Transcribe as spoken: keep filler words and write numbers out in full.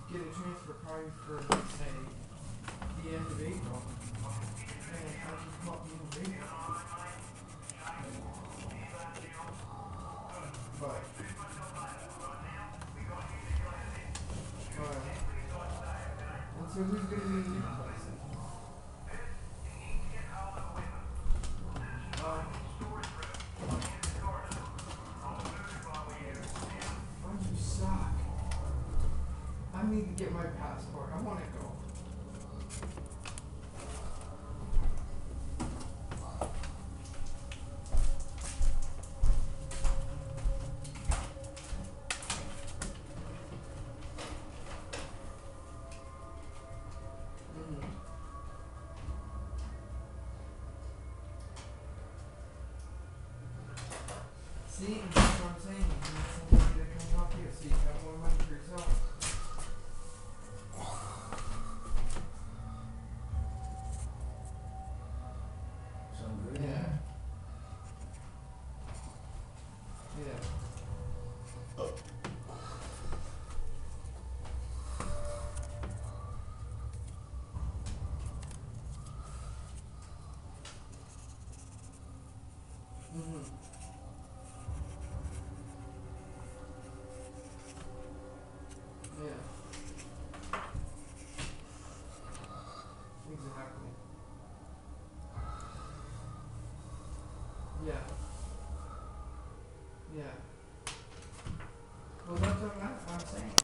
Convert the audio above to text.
get a transfer probably for, say, the end of April. And I just come up the end of April. But, uh, and so who's going to be the new person? Uh, why do you suck? I need to get my passport. I want to go. Mm. See, that's what I'm saying. You need somebody that can help you so you have more money for yourself. Sound good? Yeah. Yeah. Mm-hmm. Yeah. Exactly. Yeah. Yeah. Well, that's what I'm, I'm saying.